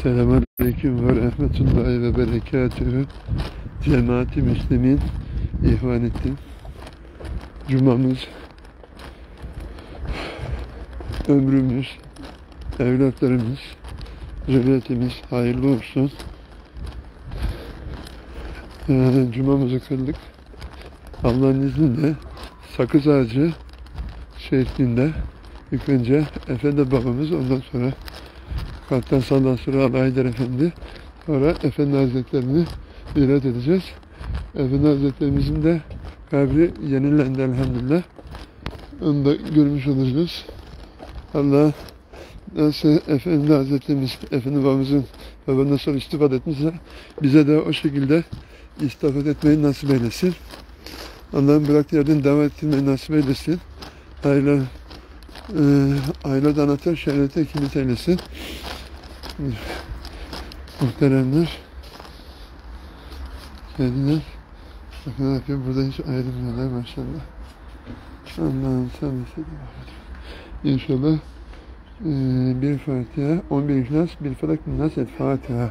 Selamünaleyküm ve rahmetullahi ve berekatühü. Cemaati Müslümin, İhvanettin. Cumamız, ömrümüz, evlatlarımız, zürriyetimiz hayırlı olsun. Cumamızı kıldık. Allah'ın izniyle sakız ağacı şeklinde ilk önce Efendi babamız, ondan sonra Kalpten Saldan sonra Ali Haydar Efendi, sonra Efendi Hazretlerini ziyaret edeceğiz. Efendi Hazretlerimizin de kabri yenilendi elhamdülillah. Onu da görmüş olacağız. Allah nasıl Efendi Hazretlerimiz, Efendi babamızın babandan sonra istifade etmişse bize de o şekilde istifade etmeyi nasip eylesin. Allah'ın bıraktığı yerden devam ettirmeyi nasip eylesin. Aile anahtar şerrete kilit eylesin. Muhteremler, kendiler bakın ne yapıyor, burada hiç ayrılmıyorlar maşallah. Allah'ım sen de İnşallah bir Fatiha, 11 İhlas, bir Felak, bir Nas, et Fatiha.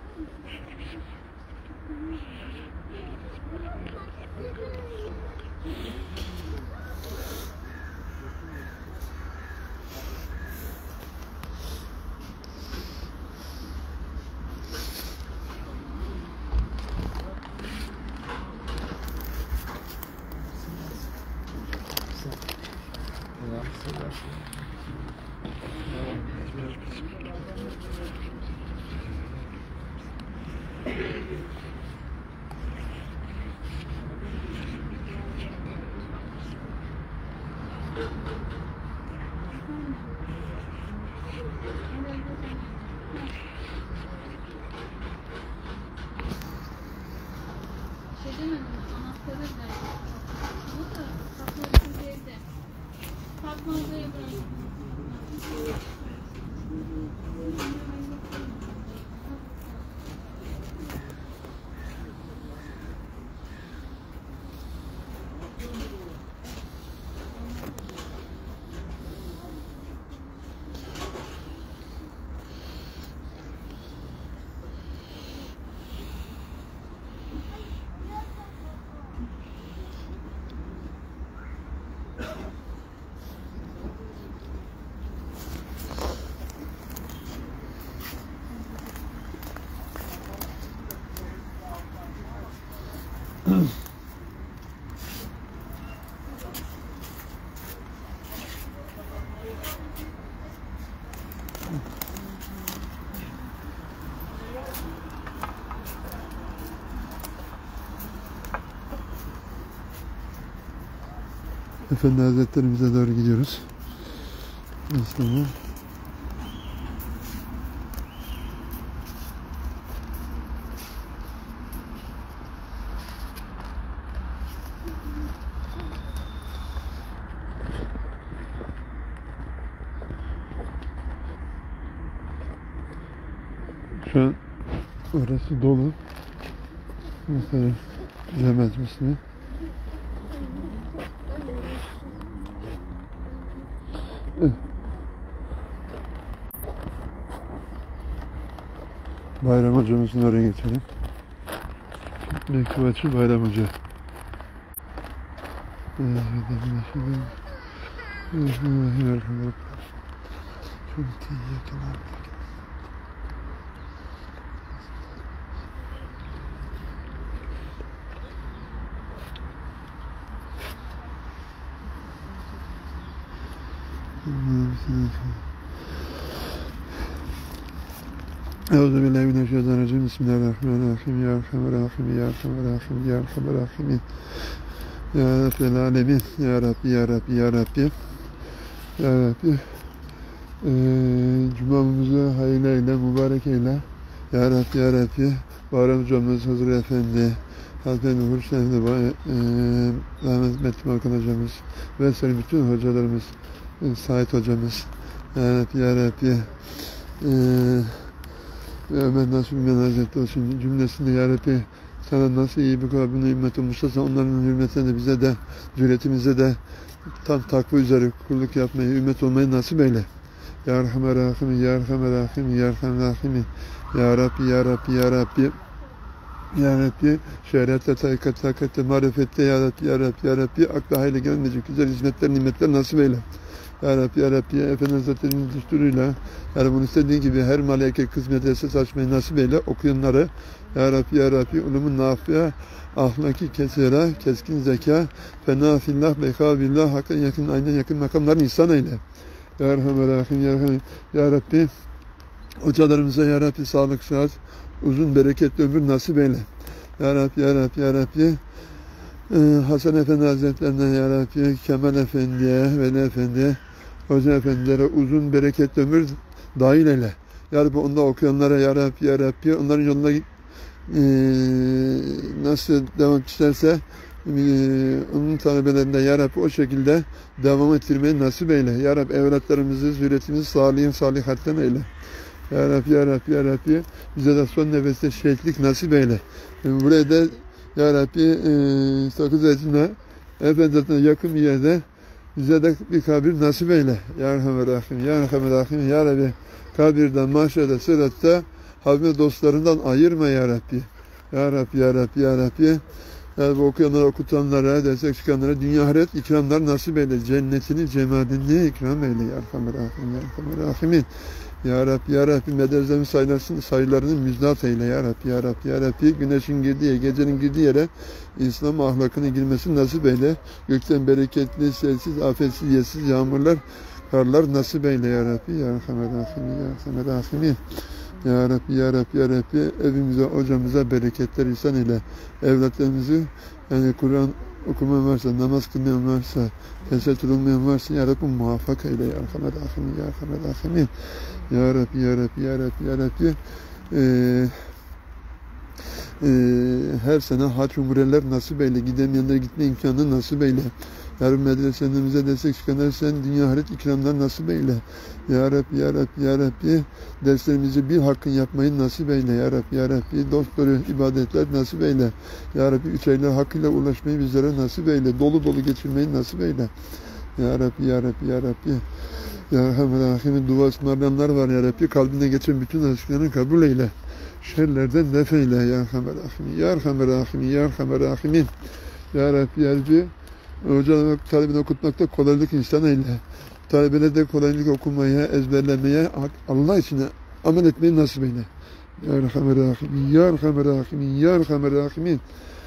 Efendi Hazretlerimize doğru gidiyoruz. Mesela şu an orası dolu. Mesela bilemez misin? Bayram hocamızın oraya geçelim. Mektubatçı Bayram Hoca. Euzubillahimineşşeytanirracim. Bismillahirrahmanirrahim. Ya Erhamerrahim, Ya Erhamerrahim, Ya Erhamerrahim. Ya Rabbel Alemin. Ya Rabbi, Ya Rabbi, Ya Rabbi. Ya Rabbi. Cumamızı hayırlı eyle, mübarek eyle. Ya Rabbi, Ya Rabbi. Bayram hocamız, Hazır Efendi, Hazreti Hüseyin Efendi, Rahmet Metin Hakan hocamız vesaire bütün hocalarımız, Said hocamız. Ya Rabbi, Ya Rabbi. Ömer Nasuh Ümmen Hazretleri olsun cümlesinde Ya Rabbi, sana nasıl iyi bir kalbine ümmet olmuşsa onların hürmetine de bize de zürriyetimize de tam takva üzere kulluk yapmayı, ümmet olmayı nasip eyle. Ya Erhamer Rahimin, Ya Erhamer Rahimin, Ya Erhamer Rahimin. Ya Rabbi, Ya Rabbi, Ya Rabbi. Ya Rabbi, şeriatte, tarikatte, hakikatte, marifette, Ya Rabbi, Ya Rabbi, Ya Rabbi, akla hayli gelmeyecek güzel hizmetler, nimetler nasip eyle. Ya Rabbi, Ya Rabbi, Efendimiz Hazretleri'nin düsturuyla, yani bunu istediğin gibi her maliyet kısmet esas açmayı nasip eyle, okuyanları, Ya Rabbi, Ya Rabbi, ulumun nafiye, ahlaki kesira, keskin zeka, fena fillah, beka billah, hakka yakın, aynen yakın makamların insan eyle. Ya Erhamer Rahim, Ya Erhamer, Ya Rabbi, hocalarımıza Ya Rabbi sağlık, sıhhat, uzun bereketli ömür nasip eyle. Ya Rabbi, Ya Rabbi, Ya Rabbi, Hasan Efendi Hazretlerinden Ya Rabbi, Kemal Efendi'ye, Veli Efendi'ye, Hoca Efendilere uzun bereketli ömür dahil eyle. Ya Rabbi onda okuyanlara Ya Rabbi, Ya Rabbi, onların yoluna nasıl devam isterse onun talebelerinde Ya Rabbi o şekilde devam ettirmeyi nasip eyle. Ya Rabbi evlatlarımızı, zürriyetimizi salihin salihatten eyle. Ya Rabbi, Ya Rabbi, Ya Rabbi, bize de son nefeste şehitlik nasip eyle. Buraya da Ya Rabbi Sakız Ecin'e Efendimiz'e yakın bir yerde bize de bir kabir nasip eyle. Ya Erhamer Rahim, Ya Erhamer Rahim, Ya Rabbi kabirden, mahşerde, sıratta Habib dostlarından ayırma Ya Rabbi. Ya Rabbi, Ya Rabbi, Ya Rabbi. Yani bu okuyanlara, okutanlara, destek çıkanlara dünya ahiret ikramlar nasip eyle. Cennetini, cemalini ikram eyle. Ya Erhamer Rahim, Ya Erhamer Rahimin. Ya Rabbi, Ya Rabbi medrezemiz sayılarını müjdat eyle. Ya Rabbi, Ya Rabbi, Ya Rabbi güneşin girdiği, gecenin girdiği yere İslam ahlakını girmesi nasip eyle. Gökten bereketli, selsiz, afetsiz, yetsiz yağmurlar, karlar nasip eyle Ya Rabbi. Ya Erhamer Rahim, Ya Erhamer Rahimin. Ya Rabbi, Ya Rabbi, Ya Rabbi evimize, hocamıza bereketler ihsan eyle. Evlatlarımızı yani Kur'an okumayan varsa, namaz kılmayan varsa, tesettür olmayan varsa Ya Rabbi muvaffak eyle. Ya Erhamer Rahim, Ya Erhamer Rahimin. Ya Rabbi, Ya Rabbi, Ya Rabbi, Ya Rabbi her sene hac umreler nasip eyle. Gidemeyenlere gitme imkanı nasip eyle. Ya Rabbi medreselerimize destek çıkanlar sen dünya ahiret ikramlar nasip eyle. Ya Rabbi, Ya Rabbi, Ya Rabbi derslerimizi bir hakkın yapmayı nasip eyle. Ya Rabbi, Ya Rabbi dost doğru ibadetler nasip eyle. Ya Rabbi üç aylar hakkıyla ulaşmayı bizlere nasip eyle. Dolu dolu geçirmeyi nasip eyle. Ya Rabbi, Ya Rabbi, Ya Rabbi. Ya Erhamer Rahim'in dua ısmarlayanlar var Ya Rabbi. Kalbine geçen bütün aşklarını kabul eyle. Şerlerden def eyle Ya Erhamer Rahim. Ya Erhamer Rahim, Ya Erhamer Rahimin. Ya Rabbi, Ya Rabbi. Hocalarına talebini okutmakta kolaylık insan eyle. Talebine de kolaylık okumaya, ezberlemeye, Allah için amel etmeyi nasip eyle. Ya Erhamer Rahim, Ya Erhamer Rahim, Ya Erhamer Rahimin.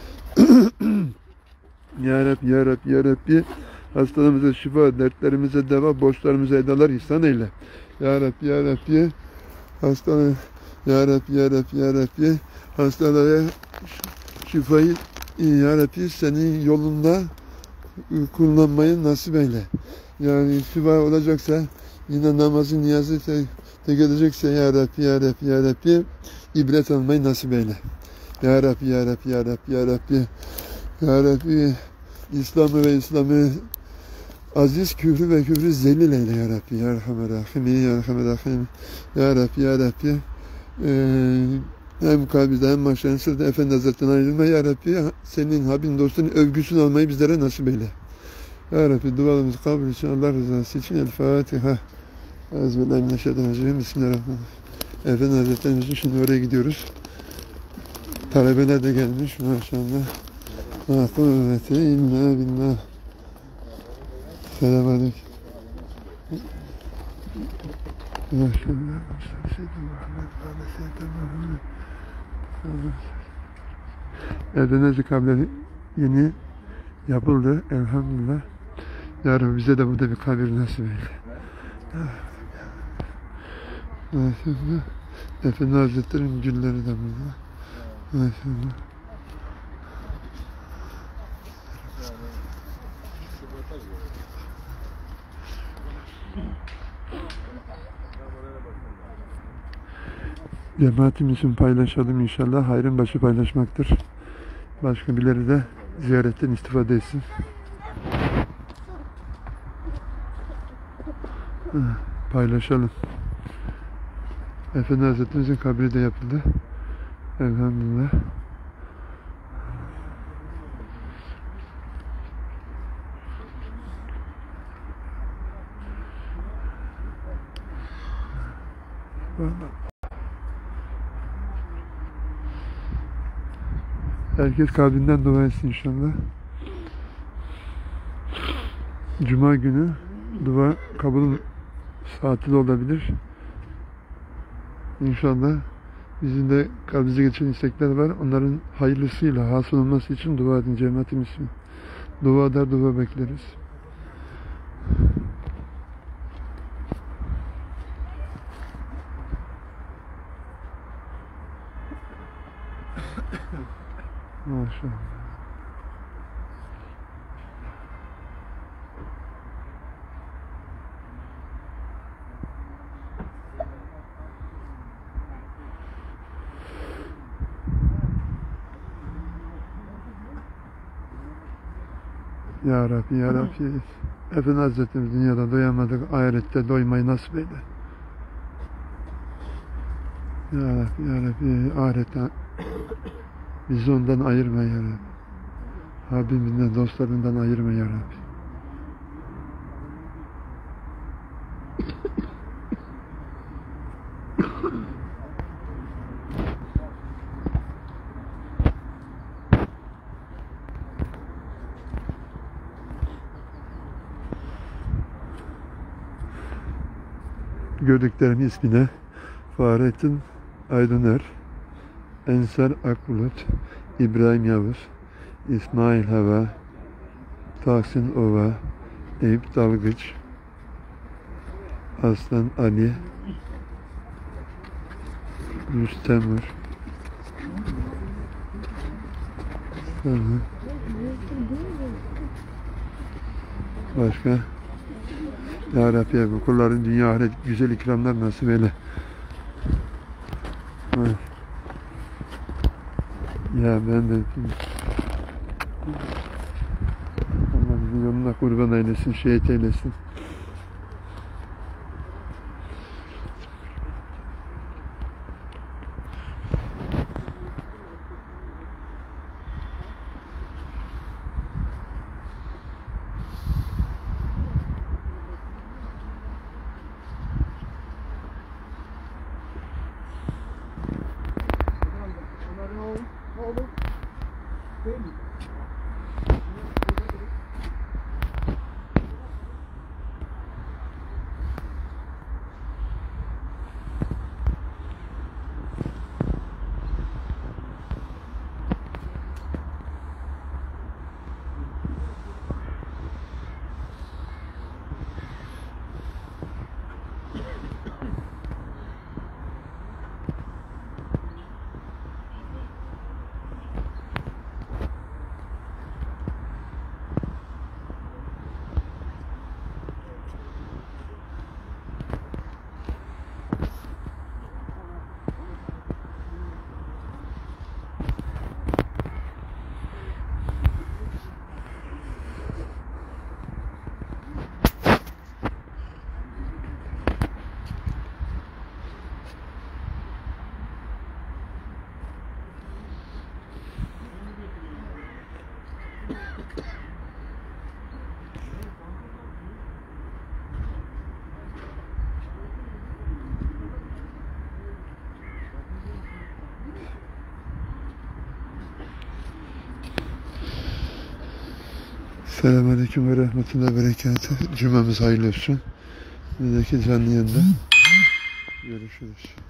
Ya Rabbi, Ya Rabbi, Ya Rabbi. Hastalarımıza şifa, dertlerimize deva, borçlarımıza edalar ihsan eyle. Ya Rabbi, Ya Rabbi, hastalar, Ya Rabbi, Ya Rabbi, Ya Rabbi, hastalara şifayı, Ya Rabbi, senin yolunda kullanmayı nasip eyle. Yani şifa olacaksa, yine namazı, niyazı tek edecekse Ya Rabbi, Ya Rabbi, Ya Rabbi, ibret almayı nasip eyle. Ya Rabbi, Ya Rabbi, Ya Rabbi, Ya Rabbi, Ya Rabbi, İslam'ı ve İslam'ı aziz, küfrü ve küfrü zelil eyle Ya Rabbi. Ya Erhamer Rahim, Ya Erhamer Rahim. Ya Rabbi, Ya Rabbi. Hem kabirde hem mahşerin sırada Efendi Hazretleri'ne ayrılma Ya Rabbi. Senin Habibin dostunun övgüsünü almayı bizlere nasip eyle. Ya Rabbi dualarımızı kabul için Allah rızası için El Fatiha. Euzubillahimineşşeytanirracim. Bismillahirrahmanirrahim. Efendi Hazretlerimizin şimdi oraya gidiyoruz. Talebeler de gelmiş maşallah. La kuvvete illa billah. Selamünaleyküm. Maşallah. Erdenezi kabirleri yeni yapıldı. Elhamdülillah. Yarın bize de burada bir kabir nasip eyle. Maşallah. Efendi Hazretleri'nin gülleri de burada. Maşallah. Cemaatimizin paylaşalım inşallah. Hayrın başı paylaşmaktır. Başka birileri de ziyaretten istifade etsin. Paylaşalım. Efendi Hazretlerimizin kabri de yapıldı. Elhamdülillah. Herkes kalbinden dua etsin inşallah. Cuma günü dua kabul saati de olabilir. İnşallah bizim de kalbimize geçen istekler var. Onların hayırlısıyla hasıl olması için dua edin cemaat-i Müslümin. Dua eder, dua bekleriz. Maşallah. Ya Rabbi, Ya Rabbi. Efendi Hazretimiz dünyada doyamadık, ahirette doymayı nasip eyle. Ya Rabbi, Ya Rabbi, ahirette bizi ondan ayırma Ya Rabbi. Habibinden, dostlarından ayırma Ya Rabbi. Gördüklerim ismine Fahrettin Aydıner, Ensar Akbulut, İbrahim Yavuz, İsmail Hava, Tahsin Ova, Eyüp Dalgıç, Aslan Ali, Rüstemur, başka? Ya Rabbi, bu kulların dünya ahiret güzel ikramlar nasip eyle. Evet. Ya ben de Allah bizi yoluna kurban eylesin, şehit eylesin. Selamünaleyküm ve rahmetullahi ve berekatuhu. Cümlemiz hayırlı olsun. Bizdeki canlı yayında görüşürüz.